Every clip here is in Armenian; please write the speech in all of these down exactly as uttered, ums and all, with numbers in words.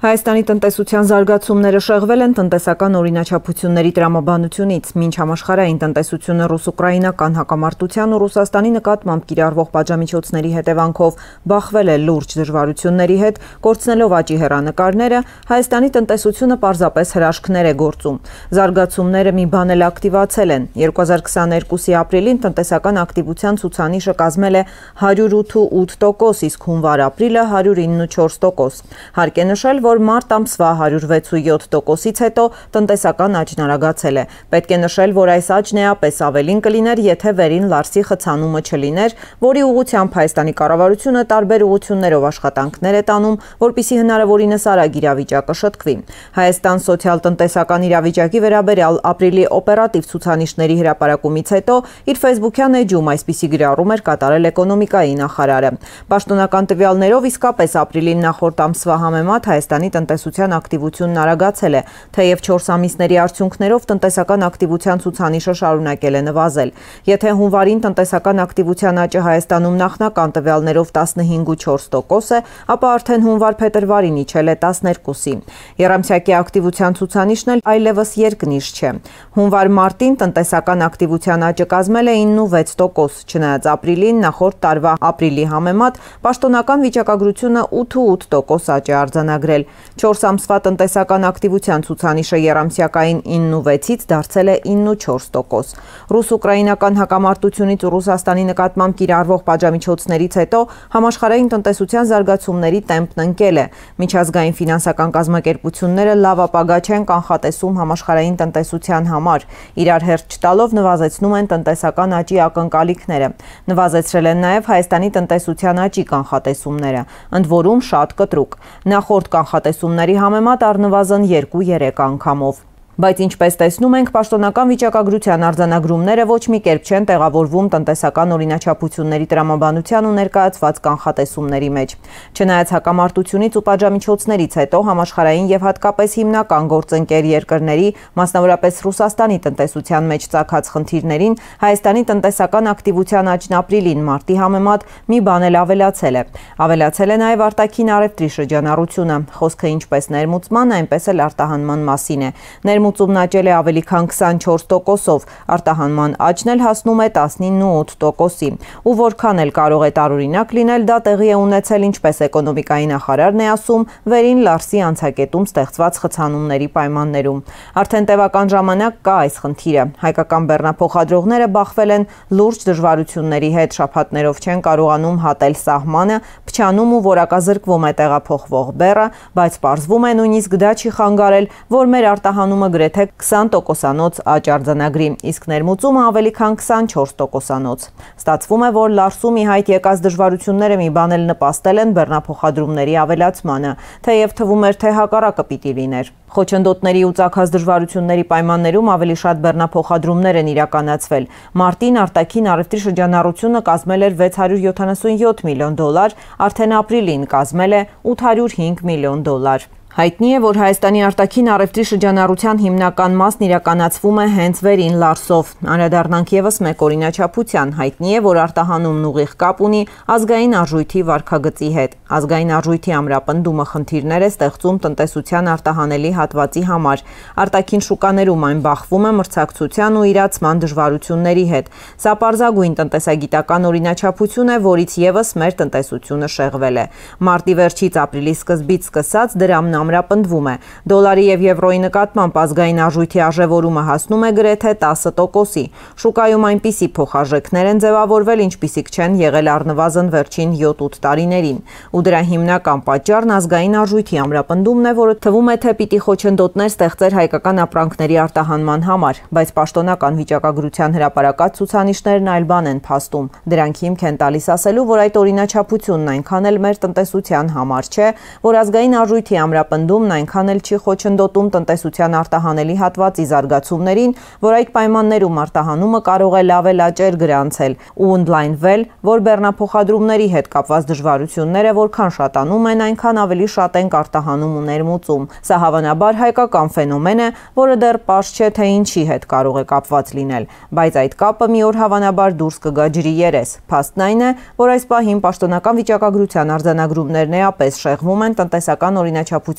Հայաստանի տնտեսության զարգացումները շեղվել են տնտեսական օրինաչափությունների տրամաբանությունից, մինչ համաշխարհային տնտեսությունը ռուս-ուկրաինական հակամարտության ու Ռուսաստանի նկատմամբ կիրառվող պատժամիջոցների հետևանքով բախվել է լուրջ դժվարությունների հետ, կորցնելով աճի հեռանկարները, Հայաստանի տնտեսությունը պարզապես հրաշքներ է գործում։ Զարգացումները մի բան էլ ակտիվացել են։ երկու հազար քսաներկուսի ապրիլին տնտեսական ակտիվության ցուցանիշը կազմել է հարյուր ութ ու ութ տոկոս, իսկ հունվար-ապրիլը հարյուր ինը ու չորս տոկոս։ Հարկ է նշել, որ մարտ ամսվա հարյուր վեց ու յոթ տոկոսից հետո տնտեսական աճն արագացել է։ Պետք է նշել, որ այս աճն էապես ավելին կլիներ, եթե վերին Լարսի խցանումը չլիներ, որի ուղղությամբ Հայաստանի կառավարությունը տարբեր ուղղություններով աշխատանքներ է տանում, որպեսզի հնարավորինս արագ իրավիճակը շտկվի։ Հայաստան սոցիալ-տնտեսական իրավիճակի վերաբերյալ ապրիլի օպերատիվ ցուցանիշների հրապարակումից հետո իր ֆեյսբուքյան էջում այսպիսի գրառում էր կատարել էկոնոմիկայի նախարարը։ Պաշտոնական տվյալներով իսկապես ապրիլին նախորդ ամսվա համեմատ Հայաստանի տնտեսության ակտիվությունն արագացել է, թեև չորս ամիսների արդյունքներով տնտեսական ակտիվության ցուցանիշը շարունակել է նվազել։ Եթե հունվարին տնտեսական ակտիվության աճը Հայաստանում նախնական տվյալներով տասնհինգ ու չորս տոկոս է, ապա արդեն հունվար-փետրվարին իջել է տասներկուսի։ Եռամսյակի ակտիվության ցուցանիշն էլ այլևս երկնիշ չէ։ Հունվար-մարտին տնտեսական ակտիվության աճը կազմել է ինը ու վեց տոկոս, չնայած ապրիլին նախորդ տարվա ապրիլի համեմատ պաշտոնական վիճակագրությունը ութ ու ութ տոկոս աճ է արձանագրել։ չորս ամսվա տնտեսական ակտիվության ցուցանիշը եռամսյակային ինը ու վեցից դարձել է ինը ու չորս տոկոս։ Ռուս-ուկրաինական հակամարտությունից ու Ռուսաստանի նկատմամբ կիրառվող պատժամիջոցներից հետո համաշխարհային տնտեսության զարգացումների տեմպն ընկել է։ Միջազգային ֆինանսական կազմակերպությունները լավ ապագա չեն կանխատեսում համաշխարհային տնտեսության համար, իրար հերթ չտալով նվազեցնում են տնտեսական աճի ակնկալիքները։ Նվազեցրել են նաև Հայաստանի տնտեսության աճի կանխատեսումները, ընդ որում շատ կտրուկ, նախորդ կանխատեսումների համեմատ առնվազն երկու-երեք անգամով։ Բայց ինչպես տեսնում ենք, պաշտոնական վիճակագրության արձանագրումները ոչ մի կերպ չեն տեղավորվում տնտեսական օրինաչափությունների տրամաբանության ու ներկայացված կանխատեսումների մեջ։ Չնայած հակամարտությունից ու պատժամիջոցներից հետո համաշխարհային եւ հատկապես հիմնական գործընկեր երկրների, մասնավորապես Ռուսաստանի տնտեսության մեջ ծագած խնդիրներին, Հայաստանի տնտեսական ակտիվության աճն ապրիլին մարտի համեմատ մի բան էլ ավելացել է։ Ավելացել է նաև արտաքին առևտրի շրջանառությունը։ Խոսքը ինչպես ներմուծման, այնպես էլ արտահանման մասին է։ Ներմուծումն աճել է ավելի քան քսանչորս տոկոսով, արտահանման աճն էլ հասնում է տասնինը ու ութ տոկոսի։ Ու որքան էլ կարող է տարօրինակ լինել, դա տեղի է ունեցել, ինչպես էկոնոմիկայի նախարարն է ասում, վերին Լարսի անցակետում ստեղծված խցանումների պայմաններում։ Արդեն տևական ժամանակ կա այս խնդիրը։ Հայկական բեռնափոխադրողները բախվել են լուրջ դժվարությունների հետ, շաբաթներով չեն կարողանում հատել սահմանը, փչանում ու որակազրկվում է տեղափոխվող բեռը, բայց պարզվում է նույնիսկ դա չի խանգարել, որ մեր արտահանումը գրեթե քսան տոկոսանոց աճ արձանագրի, իսկ ներմուծումը ավելի քան քսանչորս տոկոսանոց։ Ստացվում է, որ Լարսում ի հայտ եկած դժվարությունները մի բան էլ նպաստել են բեռնափոխադրումների ավելացմանը, թեև թվում էր, թե հակառակը պիտի լիներ։ Խոչընդոտների ու ծագած դժվարությունների պայմաններում ավելի շատ բեռնափոխադրումներ են իրականացվել։ Մարտին արտաքին առևտրի շրջանառությունը կազմել էր վեց հարյուր յոթանասունյոթ միլիոն դոլար, արդեն ապրիլին կազմել է ութ հարյուր հինգ միլիոն դոլար։ Հայտնի է, որ Հայաստանի արտաքին առևտրի շրջանառության հիմնական մասն իրականացվում է հենց վերին Լարսով։ Անդրադառնանք ևս մեկ օրինաչափության։ Հայտնի է, որ արտահանումն ուղիղ կապ ունի ազգային արժույթի վարքագծի հետ։ Ազգային արժույթի ամրապնդումը խնդիրներ է ստեղծում տնտեսության արտահանելի հատվածի համար։ Արտաքին շուկաներում այն բախվում է մրցակցության ու իրացման դժվարությունների հետ։ Սա պարզագույն տնտեսագիտական օրինաչափություն է, որից ևս մեր տնտեսությունը շեղվել է։ Մարտի վերջից ապրիլի սկզբից սկսած դրամն ամրապնդվում է։ Դոլարի եւ եվրոյի նկատմամբ ազգային արժույթի արժեվորումը հասնում է գրեթե տասը տոկոսի։ Շուկայում այնպիսի փոխարժեքներ են ձևավորվել, ինչպիսիք չեն եղել առնվազն վերջին յոթ-ութ տարիներին։ Ու դրա հիմնական պատճառն ազգային արժույթի ամրապնդումն է, որը թվում է, թե պիտի խոչընդոտներ ստեղծեր հայկական ապրանքների արտահանման համար, բայց պաշտոնական վիճակագրության հրապարակած ցուցանիշներն այլ բան են փաստում։ Դրանք հիմք են տալիս ասելու, որ այդ օրինաչափությունն այնքան էլ մեր տնտեսության համար չէ, որ ազգային արժույթի ամրապնդումն այնքան էլ չի խոչընդոտում տնտեսության արտահանելի հատվածի զարգացումներին, որ այդ պայմաններում արտահանումը կարող է լավ էլ աճեր գրանցել ու ընդլայնվել, որ բեռնափոխադրումների հետ կապված դժվարությունները որքան շատանում են, այնքան ավելի շատ են արտահանում ու ներմուծում։ Սա հավանաբար հայկական ֆենոմեն է, որը դեռ պարզ չէ, թե ինչի հետ կարող է կապված լինել, բայց այդ կապը մի օր հավանաբար դուրս կգա ջրի երես։ Փաստն այն է, որ այս պահին պաշտոնական վիճակագրության արձանագրումներն էապես շեղվում են տնտեսական օրինաչափությունների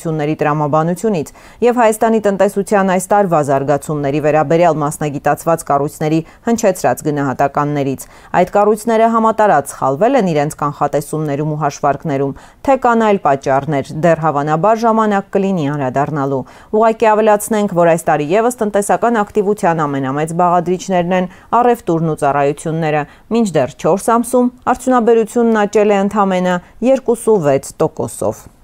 թվությունների տրամաբանությունից եւ Հայաստանի տնտեսության այս տարվա զարգացումների վերաբերյալ մասնագիտացված կառույցների հնչեցրած գնահատականներից։ Այդ կառույցները համատարած սխալվել են իրենց կանխատեսումներում ու հաշվարկներում, թե կան այլ պատճառներ, դեռ հավանաբար ժամանակ կլինի անդրադառնալու։ Ուղղակի ավելացնենք, որ այս տարի եւս տնտեսական ակտիվության ամենամեծ բաղադրիչներն են առևտուրն ու ծառայությունները, մինչդեռ չորս ամսում արդյունաբերությունն աճել է ընդամենը երկու վեց տոկոսով։